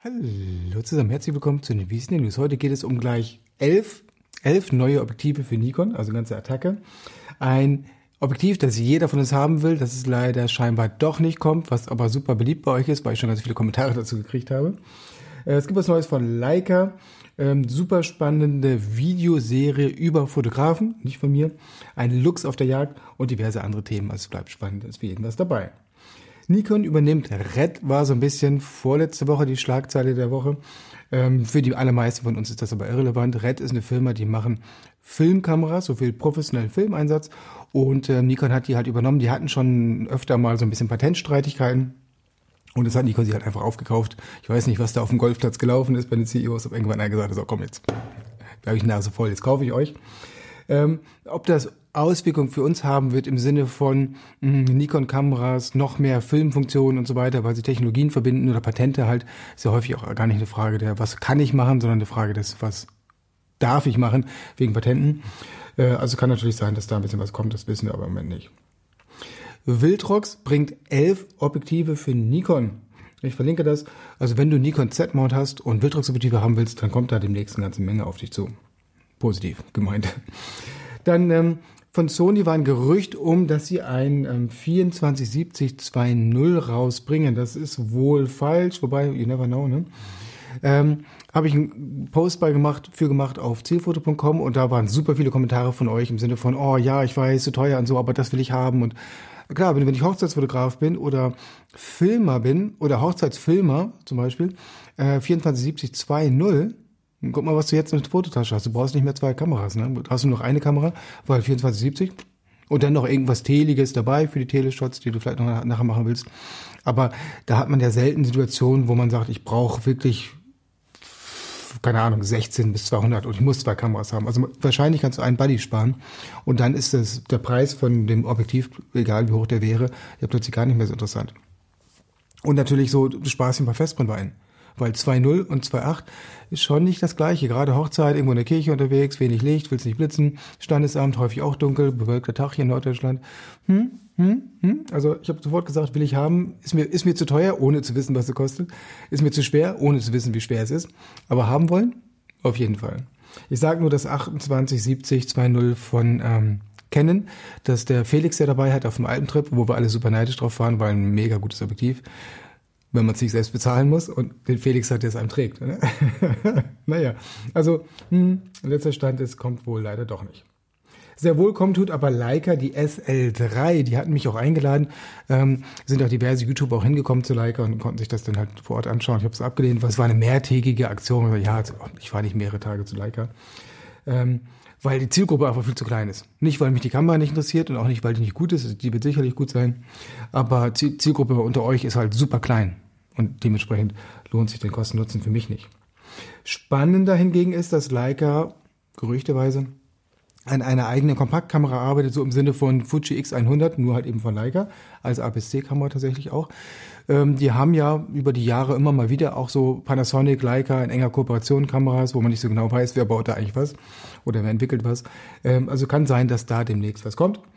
Hallo zusammen, herzlich willkommen zu den Wiesn News. Heute geht es um gleich 11 neue Objektive für Nikon, also ganze Attacke. Ein Objektiv, das jeder von uns haben will, das es leider scheinbar doch nicht kommt, was aber super beliebt bei euch ist, weil ich schon ganz viele Kommentare dazu gekriegt habe. Es gibt was Neues von Leica, super spannende Videoserie über Fotografen, nicht von mir, ein Lux auf der Jagd und diverse andere Themen, also es bleibt spannend, ist für jeden was dabei. Nikon übernimmt Red, war so ein bisschen vorletzte Woche die Schlagzeile der Woche. Für die allermeisten von uns ist das aber irrelevant. Red ist eine Firma, die machen Filmkameras, so viel professionellen Filmeinsatz. Und Nikon hat die halt übernommen. Die hatten schon öfter mal so ein bisschen Patentstreitigkeiten. Und das hat Nikon sich halt einfach aufgekauft. Ich weiß nicht, was da auf dem Golfplatz gelaufen ist bei den CEOs. Ob irgendwann einer gesagt hat, so komm jetzt, da habe ich die Nase voll, jetzt kaufe ich euch. Ob das Auswirkungen für uns haben wird im Sinne von Nikon-Kameras, noch mehr Filmfunktionen und so weiter, weil sie Technologien verbinden oder Patente halt, ist ja häufig auch gar nicht eine Frage der, was kann ich machen, sondern eine Frage des, was darf ich machen, wegen Patenten. Also kann natürlich sein, dass da ein bisschen was kommt, das wissen wir aber im Moment nicht. Viltrox bringt 11 Objektive für Nikon. Ich verlinke das. Also wenn du Nikon Z-Mount hast und Viltrox-Objektive haben willst, dann kommt da demnächst eine ganze Menge auf dich zu. Positiv gemeint. Dann von Sony war ein Gerücht dass sie ein 24-70-2.0 rausbringen. Das ist wohl falsch, wobei, you never know, ne? Habe ich einen Post gemacht auf zielfoto.com und da waren super viele Kommentare von euch im Sinne von, oh ja, ich weiß, so teuer und so, aber das will ich haben. Und klar, wenn ich Hochzeitsfotograf bin oder Filmer bin oder Hochzeitsfilmer zum Beispiel, 24-70-2.0, guck mal, was du jetzt in der Fototasche hast. Du brauchst nicht mehr 2 Kameras, ne? Du hast nur noch eine Kamera, weil 24-70 und dann noch irgendwas Teliges dabei für die Teleshots, die du vielleicht noch nachher machen willst. Aber da hat man ja selten Situationen, wo man sagt, ich brauche wirklich, keine Ahnung, 16 bis 200 und ich muss 2 Kameras haben. Also wahrscheinlich kannst du einen Buddy sparen und dann ist der Preis von dem Objektiv, egal wie hoch der wäre, ja plötzlich gar nicht mehr so interessant. Und natürlich so, du sparst ein paar Festbrennweiten ein. Weil 2.0 und 2.8 ist schon nicht das Gleiche. Gerade Hochzeit, irgendwo in der Kirche unterwegs, wenig Licht, willst nicht blitzen, Standesamt, häufig auch dunkel, bewölkter Tag hier in Norddeutschland. Also ich habe sofort gesagt, will ich haben, ist mir zu teuer, ohne zu wissen, was es kostet. Ist mir zu schwer, ohne zu wissen, wie schwer es ist. Aber haben wollen? Auf jeden Fall. Ich sage nur das 28-70-2.0 von Canon, dass der Felix, der dabei hat auf dem Alpentrip, wo wir alle super neidisch drauf waren, war ein mega gutes Objektiv. Wenn man es sich selbst bezahlen muss und den Felix hat, der es einem trägt. Ne? Naja, also letzter Stand ist, kommt wohl leider doch nicht. Sehr wohl kommt tut aber Leica, die SL3, die hatten mich auch eingeladen, sind auch diverse YouTuber auch hingekommen zu Leica und konnten sich das dann halt vor Ort anschauen. Ich habe es abgelehnt, weil es war eine mehrtägige Aktion. Ja, ich fahre nicht mehrere Tage zu Leica. Weil die Zielgruppe einfach viel zu klein ist. Nicht, weil mich die Kamera nicht interessiert und auch nicht, weil die nicht gut ist. Die wird sicherlich gut sein. Aber Zielgruppe unter euch ist halt super klein. Und dementsprechend lohnt sich den Kosten-Nutzen für mich nicht. Spannender hingegen ist, dass Leica gerüchteweise an einer eigenen Kompaktkamera arbeitet, so im Sinne von Fuji X100, nur halt eben von Leica, als APS-C-Kamera tatsächlich auch. Die haben ja über die Jahre immer mal wieder auch so Panasonic, Leica in enger Kooperation Kameras, wo man nicht so genau weiß, wer baut da eigentlich was oder wer entwickelt was. Also kann sein, dass da demnächst was kommt.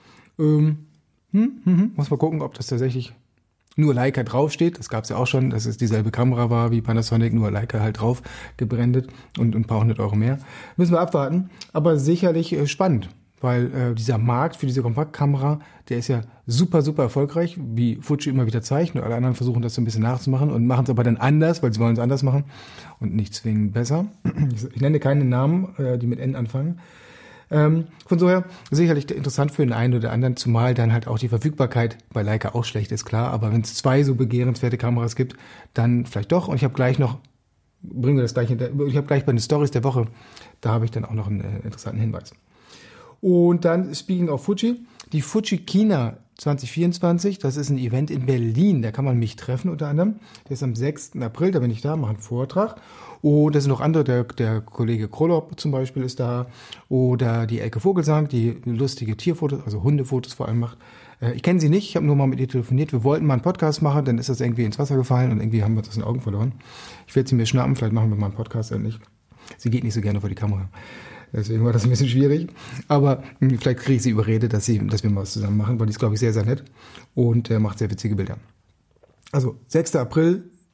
Muss mal gucken, ob das tatsächlich nur Leica draufsteht. Das gab es ja auch schon, dass es dieselbe Kamera war wie Panasonic, nur Leica halt drauf gebrandet und ein paar 100 Euro mehr. Müssen wir abwarten, aber sicherlich spannend, weil dieser Markt für diese Kompaktkamera, der ist ja super, super erfolgreich, wie Fuji immer wieder zeigt und alle anderen versuchen das so ein bisschen nachzumachen und machen es aber dann anders, weil sie wollen es anders machen und nicht zwingend besser. Ich nenne keine Namen, die mit N anfangen. Von so her sicherlich interessant für den einen oder anderen, zumal dann halt auch die Verfügbarkeit bei Leica auch schlecht ist, klar. Aber wenn es 2 so begehrenswerte Kameras gibt, dann vielleicht doch. Und ich habe gleich noch, ich habe gleich bei den Stories der Woche, da habe ich dann auch noch einen interessanten Hinweis. Und dann, speaking of Fuji, die Fuji China 2024, das ist ein Event in Berlin, da kann man mich treffen unter anderem. Der ist am 6. April, da bin ich da, mache einen Vortrag. Und da sind noch andere, der Kollege Krolop zum Beispiel ist da. Oder die Elke Vogelsang, die lustige Tierfotos, also Hundefotos vor allem macht. Ich kenne sie nicht, ich habe nur mal mit ihr telefoniert. Wir wollten mal einen Podcast machen, dann ist das irgendwie ins Wasser gefallen und irgendwie haben wir das in den Augen verloren. Ich werde sie mir schnappen, vielleicht machen wir mal einen Podcast endlich. Sie geht nicht so gerne vor die Kamera. Deswegen war das ein bisschen schwierig. Aber vielleicht kriege ich sie überredet, dass wir mal was zusammen machen, weil die ist, glaube ich, sehr, sehr nett und macht sehr witzige Bilder. Also 6. April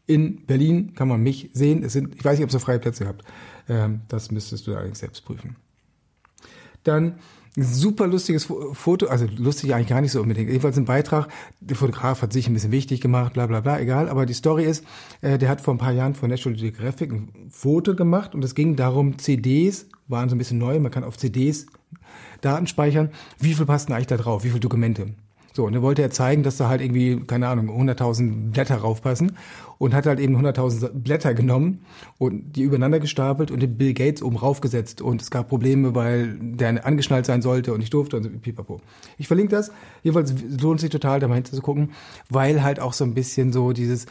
In Berlin kann man mich sehen. Ich weiß nicht, ob ihr freie Plätze habt. Das müsstest du allerdings selbst prüfen. Dann ein super lustiges Foto, also lustig eigentlich gar nicht so unbedingt. Jedenfalls ein Beitrag, der Fotograf hat sich ein bisschen wichtig gemacht, bla bla bla, egal. Aber die Story ist, der hat vor ein paar Jahren von National Geographic ein Foto gemacht und es ging darum, CDs waren so ein bisschen neu, man kann auf CDs Daten speichern. Wie viel passt denn eigentlich da drauf? Wie viele Dokumente? So, und dann wollte er zeigen, dass da halt irgendwie, keine Ahnung, 100.000 Blätter raufpassen und hat halt eben 100.000 Blätter genommen und die übereinander gestapelt und den Bill Gates oben raufgesetzt und es gab Probleme, weil der angeschnallt sein sollte und nicht durfte und so, pipapo. Ich verlinke das. Jedenfalls lohnt sich total, da mal hinter zu gucken, weil halt auch so ein bisschen so dieses,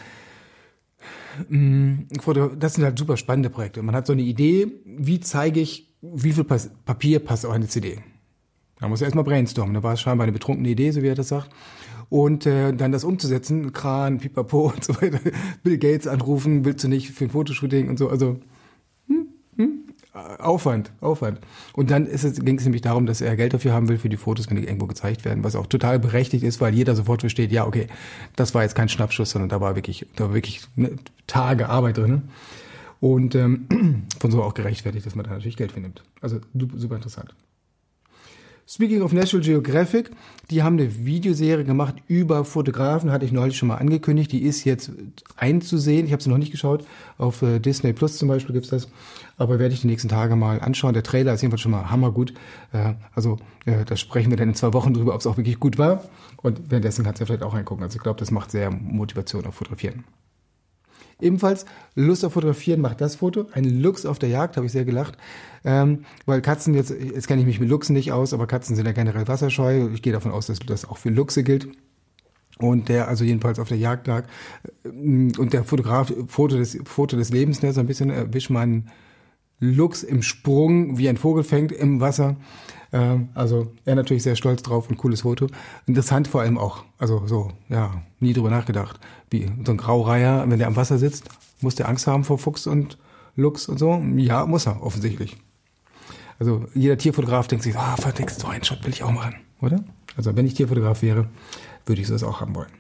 das sind halt super spannende Projekte. Man hat so eine Idee, wie zeige ich, wie viel Papier passt auf eine CD? Da muss er erstmal brainstormen. Da war es scheinbar eine betrunkene Idee, so wie er das sagt. Und dann das umzusetzen, Kran, Pipapo und so weiter, Bill Gates anrufen, willst du nicht für ein Fotoshooting und so. Also Aufwand. Und dann ging es nämlich darum, dass er Geld dafür haben will für die Fotos, wenn die irgendwo gezeigt werden, was auch total berechtigt ist, weil jeder sofort versteht, ja, okay, das war jetzt kein Schnappschuss, sondern da war wirklich Tage Arbeit drin. Und von so auch gerechtfertigt, dass man da natürlich Geld für nimmt. Also super interessant. Speaking of National Geographic, die haben eine Videoserie gemacht über Fotografen, hatte ich neulich schon mal angekündigt, die ist jetzt einzusehen, ich habe sie noch nicht geschaut, auf Disney Plus zum Beispiel gibt's das, aber werde ich die nächsten Tage mal anschauen. Der Trailer ist jedenfalls schon mal hammergut, da sprechen wir dann in 2 Wochen drüber, ob es auch wirklich gut war und währenddessen kannst du ja vielleicht auch reingucken, also ich glaube, das macht sehr Motivation auf Fotografieren. Ebenfalls Lust auf Fotografieren macht das Foto. Ein Luchs auf der Jagd, habe ich sehr gelacht. Weil Katzen, jetzt kenne ich mich mit Luchsen nicht aus, aber Katzen sind ja generell wasserscheu. Ich gehe davon aus, dass das auch für Luchse gilt. Und der also jedenfalls auf der Jagd lag. Und der Fotograf, Foto des Lebens, ne, so ein bisschen erwischt man Luchs im Sprung, wie ein Vogel fängt im Wasser. Also er natürlich sehr stolz drauf und cooles Foto. Interessant vor allem auch, also so, ja, nie drüber nachgedacht. Wie so ein Graureiher, wenn der am Wasser sitzt, muss der Angst haben vor Fuchs und Luchs und so? Ja, muss er, offensichtlich. Also jeder Tierfotograf denkt sich, verdeckt, so einen Shot will ich auch machen, oder? Also wenn ich Tierfotograf wäre, würde ich das auch haben wollen.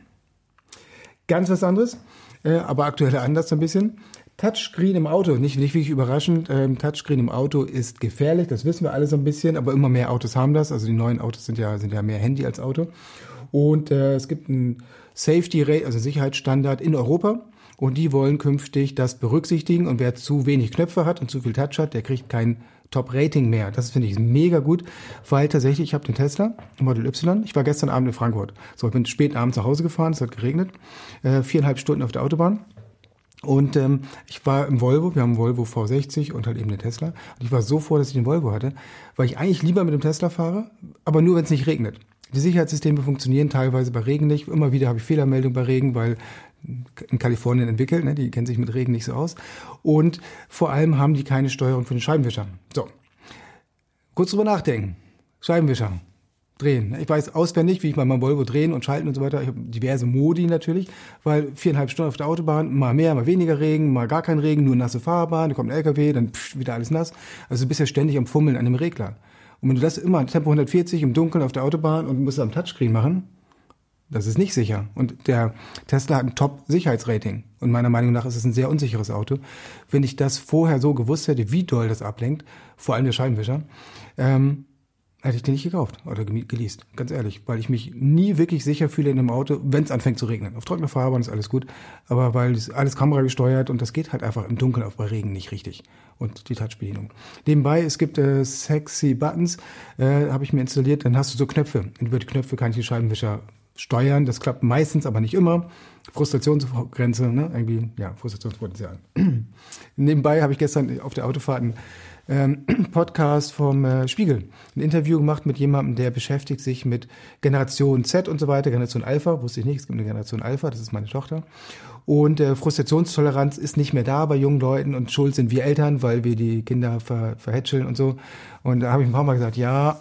Ganz was anderes, aber aktuell anders so ein bisschen. Touchscreen im Auto, nicht wirklich überraschend. Touchscreen im Auto ist gefährlich, das wissen wir alle so ein bisschen, aber immer mehr Autos haben das. Also die neuen Autos sind ja mehr Handy als Auto. Und es gibt einen Safety Rate, also Sicherheitsstandard in Europa. Und die wollen künftig das berücksichtigen. Und wer zu wenig Knöpfe hat und zu viel Touch hat, der kriegt kein Top-Rating mehr. Das finde ich mega gut, weil tatsächlich, ich habe den Tesla, Model Y. Ich war gestern Abend in Frankfurt. So, ich bin spät abends nach Hause gefahren, es hat geregnet. 4,5 Stunden auf der Autobahn. Und ich war im Volvo, wir haben einen Volvo V60 und halt eben den Tesla. Und ich war so froh, dass ich den Volvo hatte, weil ich eigentlich lieber mit dem Tesla fahre, aber nur, wenn es nicht regnet. Die Sicherheitssysteme funktionieren teilweise bei Regen nicht. Immer wieder habe ich Fehlermeldungen bei Regen, weil in Kalifornien entwickelt, ne, die kennen sich mit Regen nicht so aus. Und vor allem haben die keine Steuerung für den Scheibenwischer. So, kurz drüber nachdenken. Scheibenwischer. Drehen. Ich weiß auswendig, wie ich mal mein Volvo drehen und schalten und so weiter. Ich habe diverse Modi natürlich, weil 4,5 Stunden auf der Autobahn, mal mehr, mal weniger Regen, mal gar kein Regen, nur nasse Fahrbahn, da kommt ein LKW, dann wieder alles nass. Also du bist ja ständig am Fummeln an dem Regler. Und wenn du das immer Tempo 140 im Dunkeln auf der Autobahn und musst am Touchscreen machen, das ist nicht sicher. Und der Tesla hat ein Top-Sicherheitsrating. Und meiner Meinung nach ist es ein sehr unsicheres Auto. Wenn ich das vorher so gewusst hätte, wie doll das ablenkt, vor allem der Scheibenwischer, hätte ich den nicht gekauft oder geleast, ganz ehrlich, weil ich mich nie wirklich sicher fühle in einem Auto, wenn es anfängt zu regnen. Auf trockener Fahrbahn ist alles gut, aber weil es alles kameragesteuert und das geht halt einfach im Dunkeln bei Regen nicht richtig. Und die Touchbedienung. Nebenbei, es gibt sexy Buttons, habe ich mir installiert, dann hast du so Knöpfe. Über die Knöpfe kann ich die Scheibenwischer steuern, das klappt meistens, aber nicht immer. Frustrationsgrenze, ne? Irgendwie, ja, Frustrationspotenzial. Nebenbei habe ich gestern auf der Autofahrt einen Podcast vom Spiegel, ein Interview gemacht mit jemandem, der beschäftigt sich mit Generation Z und so weiter, Generation Alpha, wusste ich nicht, es gibt eine Generation Alpha, das ist meine Tochter. Und Frustrationstoleranz ist nicht mehr da bei jungen Leuten und schuld sind wir Eltern, weil wir die Kinder verhätscheln und so. Und da habe ich ein paar Mal gesagt, ja,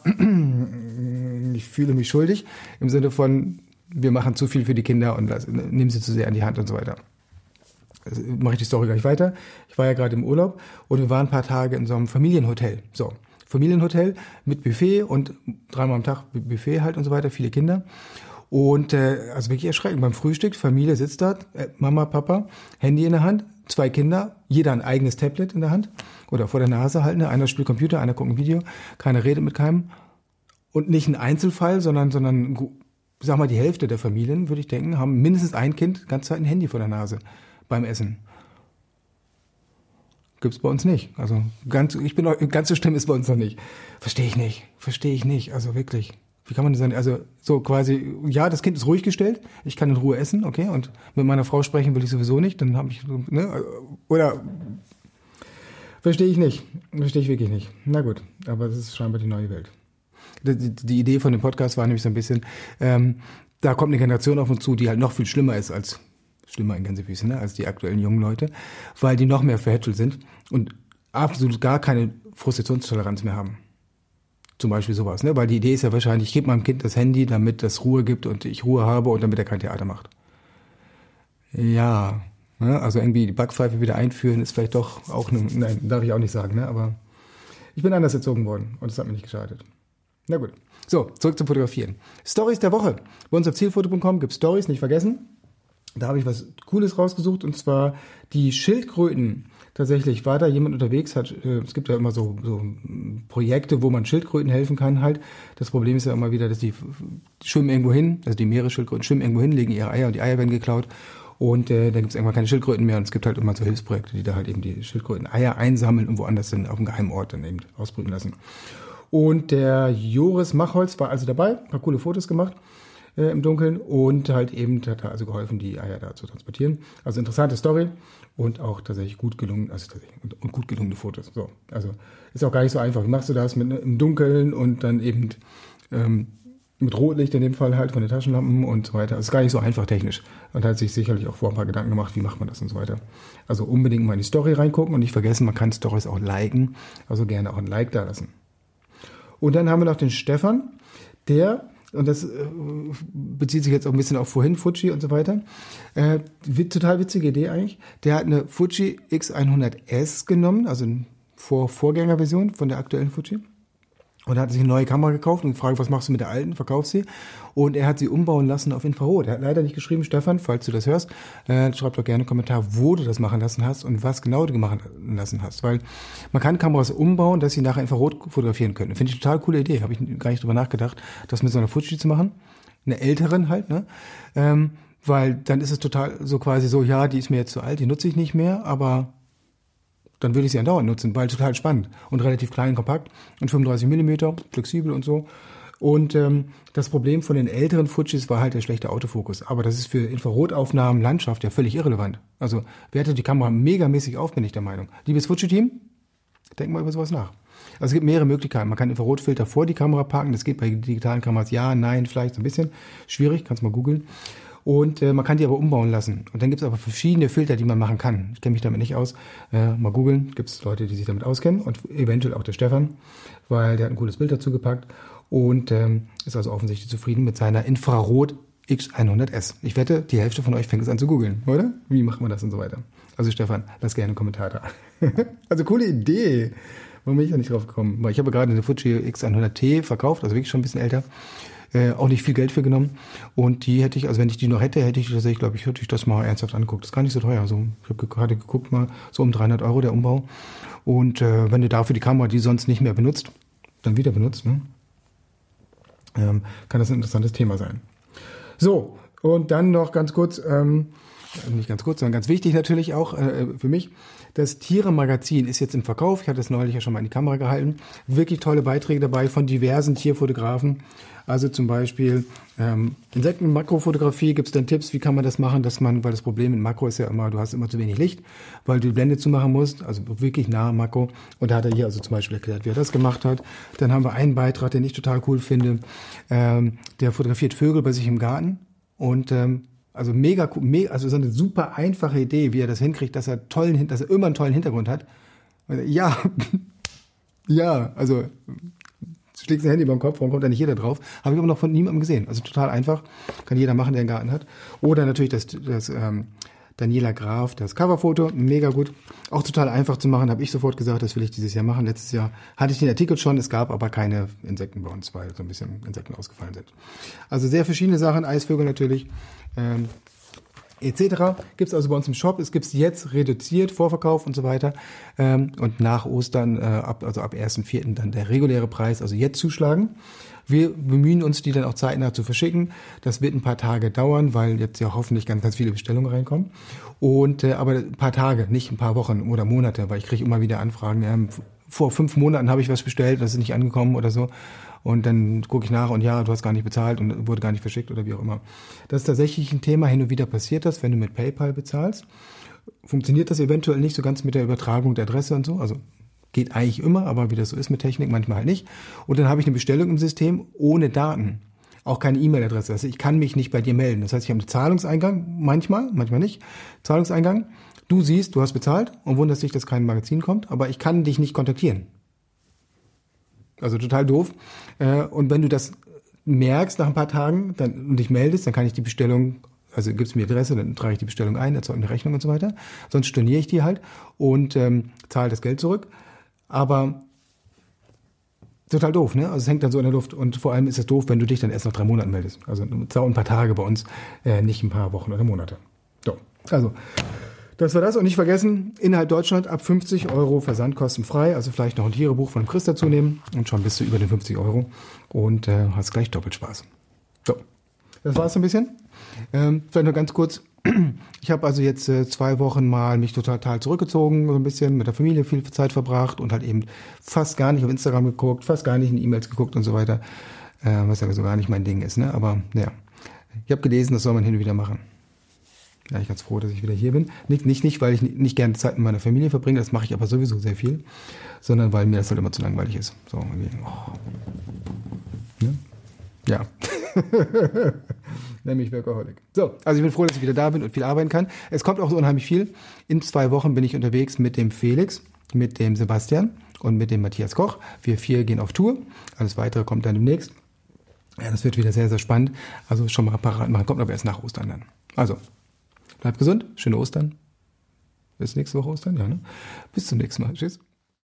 ich fühle mich schuldig, im Sinne von, wir machen zu viel für die Kinder und nehmen sie zu sehr an die Hand und so weiter. Also mache ich die Story gleich weiter. Ich war ja gerade im Urlaub und wir waren ein paar Tage in so einem Familienhotel. So, Familienhotel mit Buffet und 3-mal am Tag Buffet halt und so weiter, viele Kinder. Und also wirklich erschreckend. Beim Frühstück, Familie sitzt da, Mama, Papa, Handy in der Hand, 2 Kinder, jeder ein eigenes Tablet in der Hand oder vor der Nase halt. Ne? Einer spielt Computer, einer guckt ein Video, keiner redet mit keinem. Und nicht ein Einzelfall, sondern sag mal, die Hälfte der Familien, würde ich denken, haben mindestens ein Kind ganz Zeit ein Handy vor der Nase beim Essen. Gibt's bei uns nicht. Also ganz so schlimm ist bei uns noch nicht. Verstehe ich nicht. Also wirklich. Wie kann man das sagen? Also so quasi, ja, das Kind ist ruhig gestellt, ich kann in Ruhe essen, okay, und mit meiner Frau sprechen will ich sowieso nicht, dann habe ich, ne, oder verstehe ich wirklich nicht. Na gut, aber das ist scheinbar die neue Welt. Die Idee von dem Podcast war nämlich so ein bisschen, da kommt eine Generation auf uns zu, die halt noch viel schlimmer ist schlimmer in Gänsefüßchen, ne, als die aktuellen jungen Leute, weil die noch mehr verhätschelt sind und absolut gar keine Frustrationstoleranz mehr haben. Zum Beispiel sowas, ne? Weil die Idee ist ja wahrscheinlich, ich gebe meinem Kind das Handy, damit das Ruhe gibt und ich Ruhe habe und damit er kein Theater macht. Ja, ne? Also irgendwie die Backpfeife wieder einführen ist vielleicht doch auch, nein, darf ich auch nicht sagen, ne? Aber ich bin anders erzogen worden und das hat mir nicht geschadet. Na gut, so, zurück zum Fotografieren. Stories der Woche. Bei uns auf zielfoto.com gibt es Stories, nicht vergessen. Da habe ich was Cooles rausgesucht und zwar die Schildkröten. Tatsächlich war da jemand unterwegs, es gibt ja immer so Projekte, wo man Schildkröten helfen kann halt. Das Problem ist ja immer wieder, dass die schwimmen irgendwo hin, also die Meeresschildkröten schwimmen irgendwo hin, legen ihre Eier und die Eier werden geklaut und dann gibt es irgendwann keine Schildkröten mehr und es gibt halt immer so Hilfsprojekte, die da halt eben die Schildkröten-Eier einsammeln und woanders dann auf einem geheimen Ort dann eben ausbrüten lassen. Und der Joris Machholz war also dabei, ein paar coole Fotos gemacht im Dunkeln und halt eben hat er also geholfen, die Eier da zu transportieren. Also interessante Story und auch tatsächlich gut gelungen, und gut gelungene Fotos. So, also ist auch gar nicht so einfach. Wie machst du das im Dunkeln und dann eben mit Rotlicht in dem Fall halt von den Taschenlampen und so weiter. Also ist gar nicht so einfach technisch. Und hat sich sicherlich auch vor ein paar Gedanken gemacht, wie macht man das und so weiter. Also unbedingt mal in die Story reingucken und nicht vergessen, man kann Stories auch liken. Also gerne auch ein Like da lassen. Und dann haben wir noch den Stefan, und das bezieht sich jetzt auch ein bisschen auf vorhin, Fuji und so weiter. Total witzige Idee eigentlich. Der hat eine Fuji X100S genommen, also eine Vorgängerversion von der aktuellen Fuji. Und hat sich eine neue Kamera gekauft und gefragt, was machst du mit der alten, verkauf sie. Und er hat sie umbauen lassen auf Infrarot. Er hat leider nicht geschrieben, Stefan, falls du das hörst, schreib doch gerne einen Kommentar, wo du das machen lassen hast und was genau du machen lassen hast. Weil man kann Kameras umbauen, dass sie nachher Infrarot fotografieren können. Finde ich eine total coole Idee. Habe ich gar nicht drüber nachgedacht, das mit so einer Fuji zu machen. Eine älteren halt, ne? Weil dann ist es total so quasi so, ja, die ist mir jetzt zu alt, die nutze ich nicht mehr, aber dann würde ich sie andauernd nutzen, weil total spannend und relativ klein, kompakt und 35 mm, flexibel und so. Und das Problem von den älteren Fujis war halt der schlechte Autofokus. Aber das ist für Infrarotaufnahmen, Landschaft ja völlig irrelevant. Also wertet die Kamera megamäßig auf, bin ich der Meinung. Liebes Fuji-Team, denkt mal über sowas nach. Also es gibt mehrere Möglichkeiten. Man kann Infrarotfilter vor die Kamera parken. Das geht bei digitalen Kameras ja, nein, vielleicht so ein bisschen schwierig. Kannst mal googeln. Und man kann die aber umbauen lassen. Und dann gibt es aber verschiedene Filter, die man machen kann. Ich kenne mich damit nicht aus. Mal googeln, gibt es Leute, die sich damit auskennen. Und eventuell auch der Stefan, weil der hat ein cooles Bild dazu gepackt. Und ist also offensichtlich zufrieden mit seiner Infrarot X100S. Ich wette, die Hälfte von euch fängt es an zu googeln, oder? Wie macht man das und so weiter? Also Stefan, lass gerne einen Kommentar da. Also coole Idee. Warum bin ich da nicht drauf gekommen? Weil ich habe gerade eine Fuji X100T verkauft, also wirklich schon ein bisschen älter. Auch nicht viel Geld für genommen. Und die hätte ich, also wenn ich die noch hätte, hätte ich tatsächlich, glaube ich, hätte ich das mal ernsthaft angeguckt. Das ist gar nicht so teuer. Also ich habe gerade geguckt mal, so um 300 € der Umbau. Und wenn du dafür die Kamera, die sonst nicht mehr benutzt, dann wieder benutzt, ne? Kann das ein interessantes Thema sein. So, und dann noch ganz kurz, nicht ganz kurz, sondern ganz wichtig natürlich auch für mich, das Tiere-Magazin ist jetzt im Verkauf. Ich hatte es neulich ja schon mal in die Kamera gehalten. Wirklich tolle Beiträge dabei von diversen Tierfotografen. Also zum Beispiel Insekten-Makrofotografie gibt es dann Tipps, wie kann man das machen, weil das Problem mit Makro ist ja immer, du hast immer zu wenig Licht, weil du die Blende zumachen musst, also wirklich nahe Makro. Und da hat er hier also zum Beispiel erklärt, wie er das gemacht hat. Dann haben wir einen Beitrag, den ich total cool finde. Der fotografiert Vögel bei sich im Garten und also mega cool, also so eine super einfache Idee, wie er das hinkriegt, dass er immer einen tollen Hintergrund hat. Ja, ja, also schlägst ein Handy über den Kopf, warum kommt da nicht jeder drauf? Habe ich aber noch von niemandem gesehen. Also total einfach, kann jeder machen, der einen Garten hat. Oder natürlich Daniela Graf, das Coverfoto, mega gut. Auch total einfach zu machen, habe ich sofort gesagt, das will ich dieses Jahr machen. Letztes Jahr hatte ich den Artikel schon, es gab aber keine Insekten bei uns, weil so ein bisschen Insekten ausgefallen sind. Also sehr verschiedene Sachen, Eisvögel natürlich, etc. Gibt es also bei uns im Shop. Es gibt es jetzt reduziert, Vorverkauf und so weiter. Und nach Ostern, ab 1.4. dann der reguläre Preis, also jetzt zuschlagen. Wir bemühen uns, die dann auch zeitnah zu verschicken. Das wird ein paar Tage dauern, weil jetzt ja hoffentlich ganz, ganz viele Bestellungen reinkommen. Und aber ein paar Tage, nicht ein paar Wochen oder Monate, weil ich kriege immer wieder Anfragen. Vor 5 Monaten habe ich was bestellt, das ist nicht angekommen oder so. Und dann gucke ich nach und ja, du hast gar nicht bezahlt und wurde gar nicht verschickt oder wie auch immer. Das ist tatsächlich ein Thema, hin und wieder passiert das, wenn du mit PayPal bezahlst. Funktioniert das eventuell nicht so ganz mit der Übertragung der Adresse und so, also geht eigentlich immer, aber wie das so ist mit Technik, manchmal halt nicht. Und dann habe ich eine Bestellung im System ohne Daten. Auch keine E-Mail-Adresse. Also ich kann mich nicht bei dir melden. Das heißt, ich habe einen Zahlungseingang, manchmal nicht. Zahlungseingang. Du siehst, du hast bezahlt und wunderst dich, dass kein Magazin kommt, aber ich kann dich nicht kontaktieren. Also total doof. Und wenn du das merkst nach ein paar Tagen und dich meldest, dann kann ich die Bestellung, also gibst mir die Adresse, dann trage ich die Bestellung ein, erzeuge eine Rechnung und so weiter. Sonst storniere ich die halt und zahle das Geld zurück. Aber total doof, ne? Also es hängt dann so in der Luft. Und vor allem ist es doof, wenn du dich dann erst nach 3 Monaten meldest. Also dauert ein paar Tage bei uns, nicht ein paar Wochen oder Monate. So, also das war das. Und nicht vergessen, innerhalb Deutschland ab 50 € versandkostenfrei. Also vielleicht noch ein Tierebuch von Chris dazu nehmen und schon bist du über den 50 € und hast gleich doppelt Spaß. So, das war's so ein bisschen. Vielleicht noch ganz kurz. Ich habe also jetzt 2 Wochen mal mich total zurückgezogen, so ein bisschen mit der Familie viel Zeit verbracht und halt eben fast gar nicht auf Instagram geguckt, fast gar nicht in E-Mails geguckt und so weiter, was ja so gar nicht mein Ding ist, ne? Aber ja, ich habe gelesen, das soll man hin und wieder machen. Ja, ich bin ganz froh, dass ich wieder hier bin. Nicht, weil ich nicht gerne Zeit mit meiner Familie verbringe, das mache ich aber sowieso sehr viel, sondern weil mir das halt immer zu langweilig ist. So, irgendwie, ne? Ja. Nämlich Workaholic. So, also ich bin froh, dass ich wieder da bin und viel arbeiten kann. Es kommt auch so unheimlich viel. In 2 Wochen bin ich unterwegs mit dem Felix, mit dem Sebastian und mit dem Matthias Koch. Wir 4 gehen auf Tour. Alles Weitere kommt dann demnächst. Ja, das wird wieder sehr, sehr spannend. Also schon mal parat machen. Kommt aber erst nach Ostern dann. Also, bleibt gesund. Schöne Ostern. Bis nächste Woche Ostern. Ja, ne? Bis zum nächsten Mal. Tschüss.